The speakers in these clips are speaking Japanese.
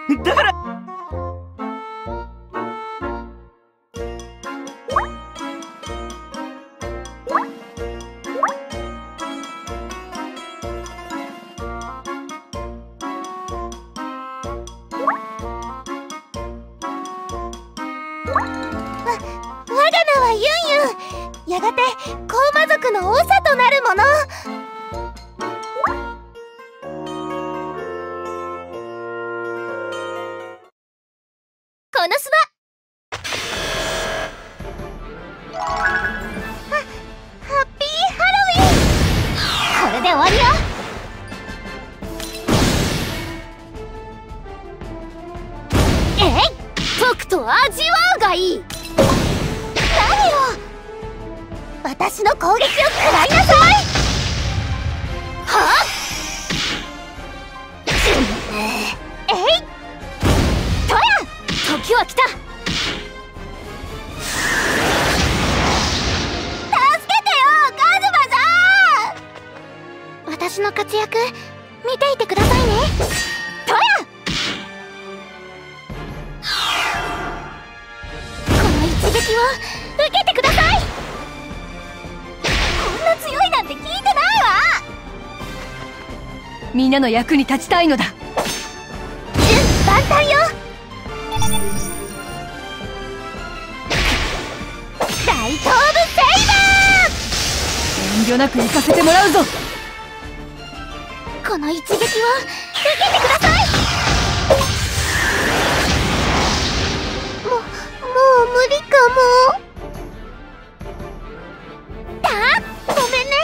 だから我が名はユンユン。やがて高魔族の長となるもの。このスバハッピーハロウィン。これで終わりよ。とくと味わうがいい。何よ、私の攻撃を食らいなさい。はっトヤ、時は来た。助けてよカズマさん。私の活躍見ていてくださいね。トヤ、一撃を受けてください。こんな強いなんて聞いてないわ。 みんなの役に立ちたいのだ。 順万端よ。大頭部セイバ遠慮なく行かせてもらうぞ。 ー。この一撃を受けてください。もう無理かも。ごめんね。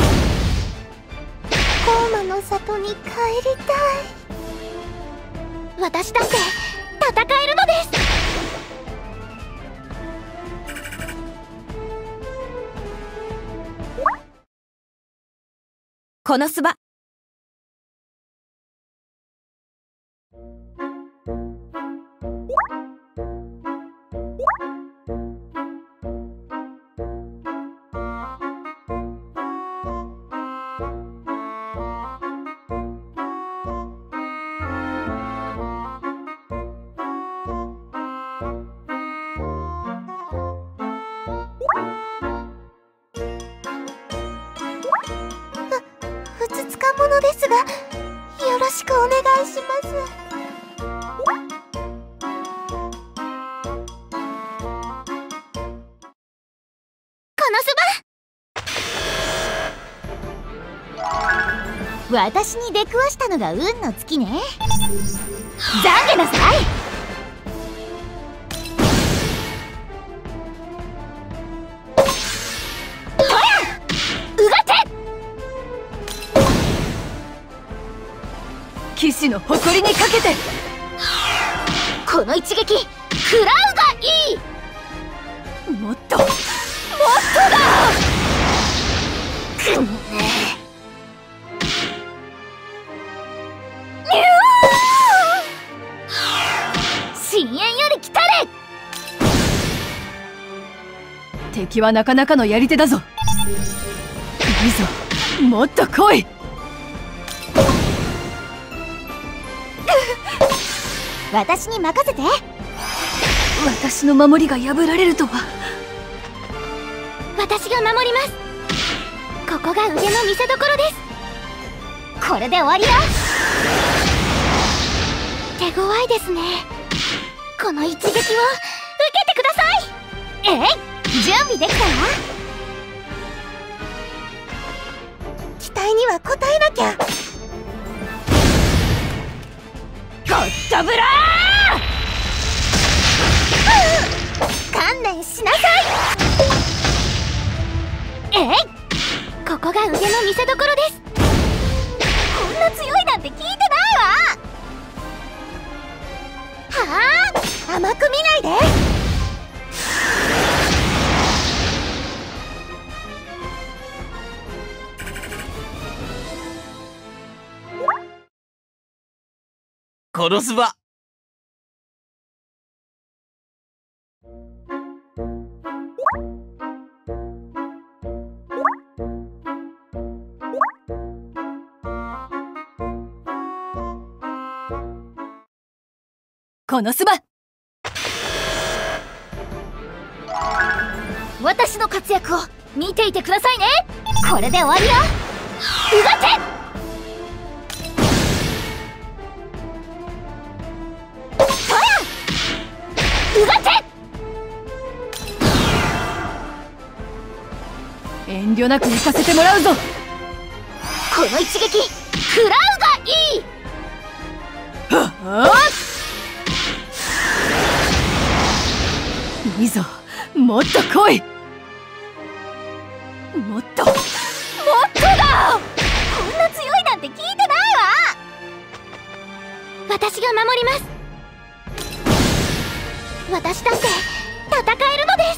高魔の里に帰りたい。私だって戦えるのです。 このスバふつつか者ですが、よろしくお願いします。このスバ、私に出くわしたのが運の尽きね。懺悔なさい。 騎士の誇りにかけて。 この一撃食らうがいい。 もっともっとだ。深淵より来たれ。 敵はなかなかのやり手だぞ。いいぞ、もっと来い。 私に任せて。 私の守りが破られるとは。 私が守ります。ここが腕の見せ所です。これで終わりよ。手強いですね。この一撃を受けてください。準備できたわ。期待には応えなきゃ。ゴッドブラー。観念しなさい。ここが腕の見せ所です。こんな強いなんて聞いてないわ。はあ、甘く見ないで。 殺すば。 このスバ。 私の活躍を見ていてくださいね。これで終わりよ。うがてそやうがて。 遠慮なく行かせてもらうぞ。 この一撃食らうがいい。 はっ、いいぞ、もっと来い。もっとだ。 こんな強いなんて聞いてないわ。私が守ります。私だって戦えるのです。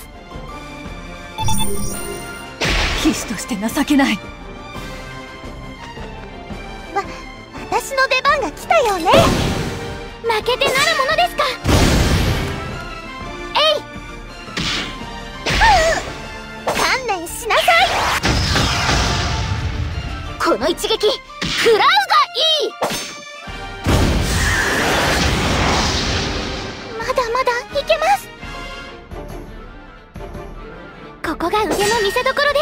騎士として情けない。 私の出番が来たよね。負けてなるものですか。えい、観念しなさい。この一撃食らうがいい。まだまだいけます。ここが腕の見せ所です。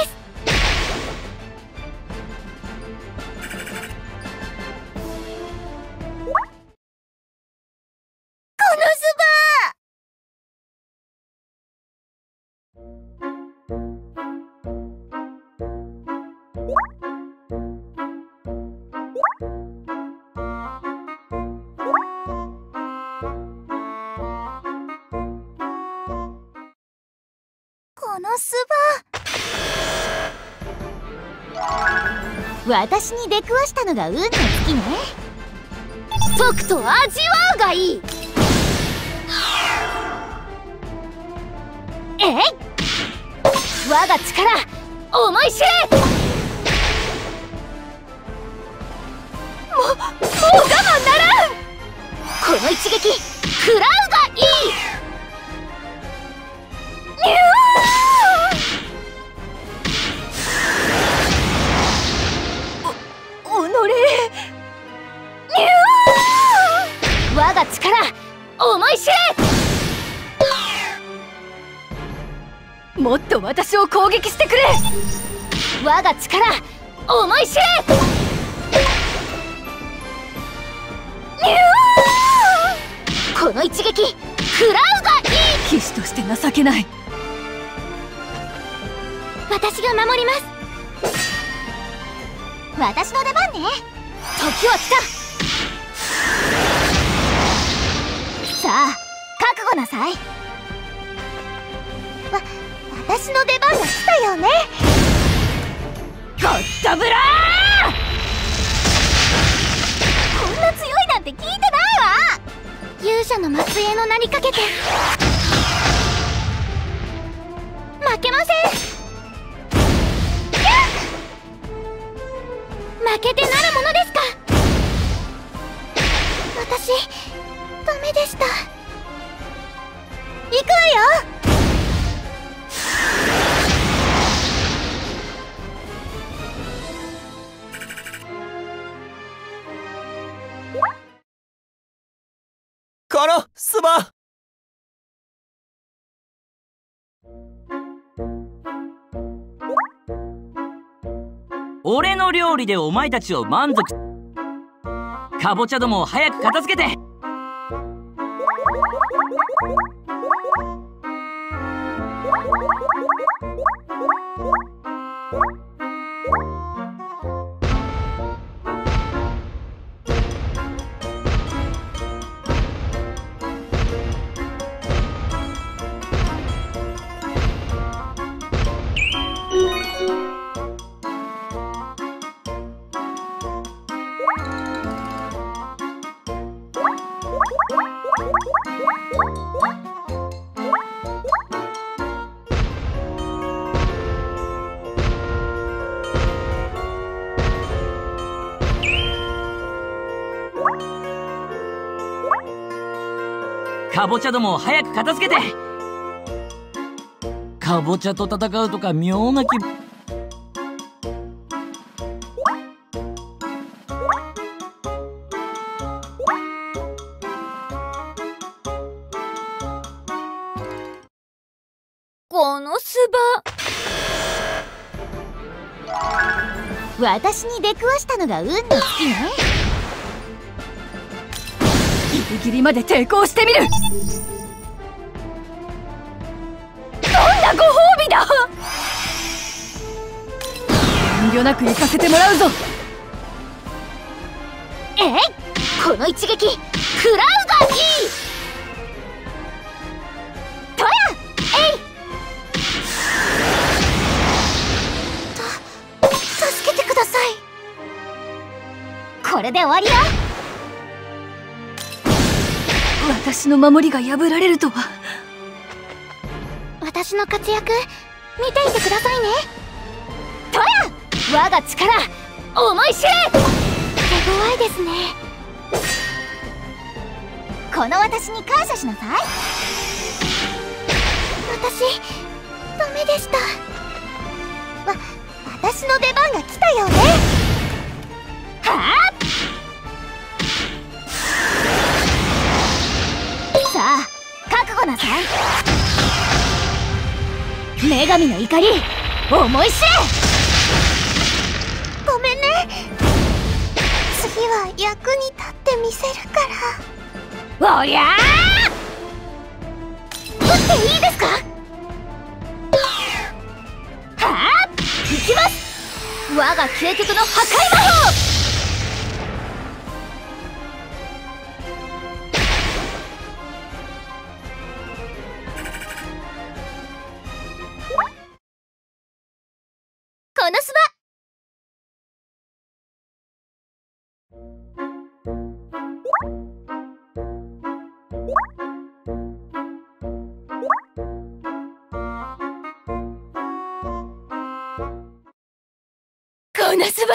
このスバ、私に出くわしたのが運の尽きね。とくと味わうがいい。えい、我が力思い知れ。もう我慢ならん。この一撃食らうがいい。我が力思い知れ。 もっと私を攻撃してくれ。 我が力思い知れ。この一撃食らうがいい。 騎士として情けない。 私が守ります。私の出番ね。時は来た。さあ覚悟なさい。私の出番が来たよね。 ゴッドブラー。 こんな強いなんて聞いてないわ。勇者の末裔の名にかけて負けません。負けてなるものですか。私ダメでした。行くわよ。 このスバ。 俺の料理でお前たちを満足。かぼちゃどもを早く片付けて。かぼちゃどもを早く片付けて。かぼちゃと戦うとか妙な気分。 このスバ、私に出くわしたのが運の尽きね。 ギリギリまで抵抗してみる。どんなご褒美だ。遠慮なく行かせてもらうぞ。 この一撃食らうがいい。とや助けてください。これで終わりよ。 私の守りが破られるとは。 私の活躍見ていてくださいね。とや我が力思い知れ。手強いですね。この私に感謝しなさい。私ダメでした。私の出番が来たようね。はあ、さあ覚悟なさい。女神の怒り思い知れ。ごめんね。次は役に立ってみせるから。おりゃー、撃っていいですか。はあ、行きます。我が究極の破壊魔法。このスバ、このスバ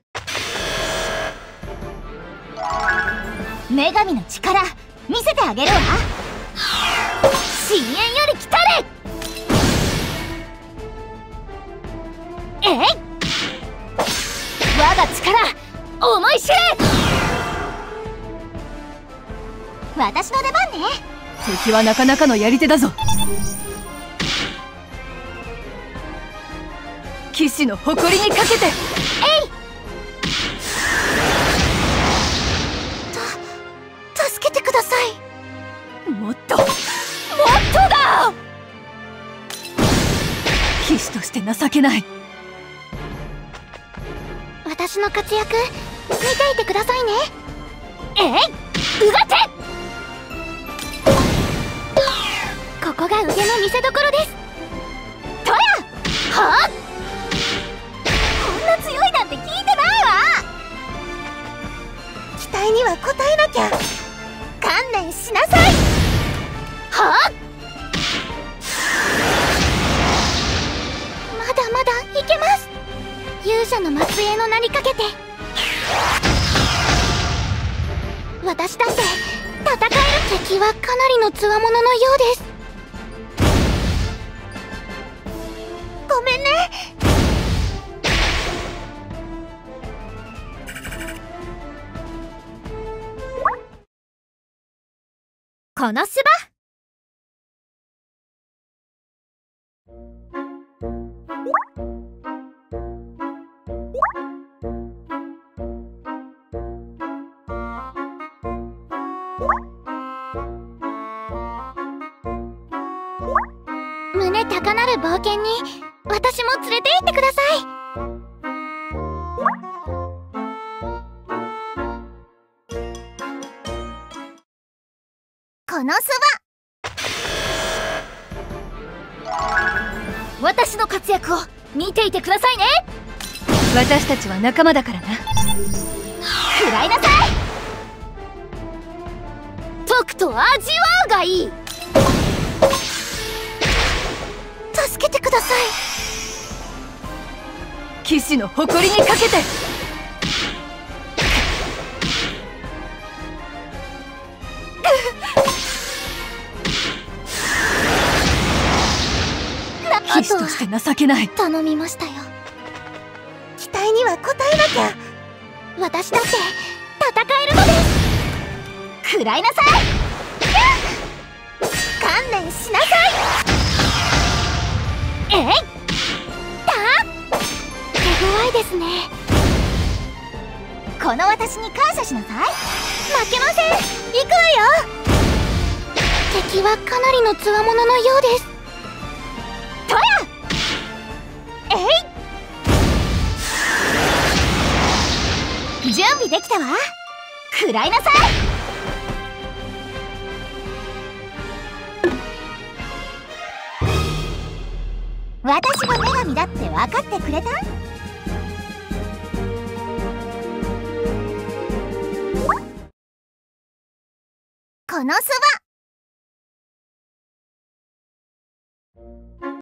女神の力見せてあげるわ。深淵より来たれ。我が力思い知れ。私の出番ね。 敵はなかなかのやり手だぞ。騎士の誇りにかけて。 助けてください。 もっとだ。騎士として情けない。 私の活躍見ていてくださいね。うがて。ここが腕の見せ所です。とやはあ、こんな強いなんて聞いてないわ。期待には応えなきゃ。観念しなさい。はあ、まだまだいけます。勇者の末裔の名にかけて。私だって戦える。敵はかなりの強者のようです。ごめんね。このスバ、胸高鳴る冒険に私も連れて行ってください。このスバ、私の活躍を見ていてくださいね。 私たちは仲間だからな。 食らいなさい。とくと味わうがいい。助けてください。 騎士の誇りにかけて。騎士として情けない。 頼みましたよ。期待には応えなきゃ。私だって戦えるのです。食らいなさい。観念しなさい。 えいだ手強いですね。この私に感謝しなさい。負けません。行くわよ。敵はかなりの強者のようです。とやえい準備できたわ。食らいなさい。私が女神だって分かってくれた？このそば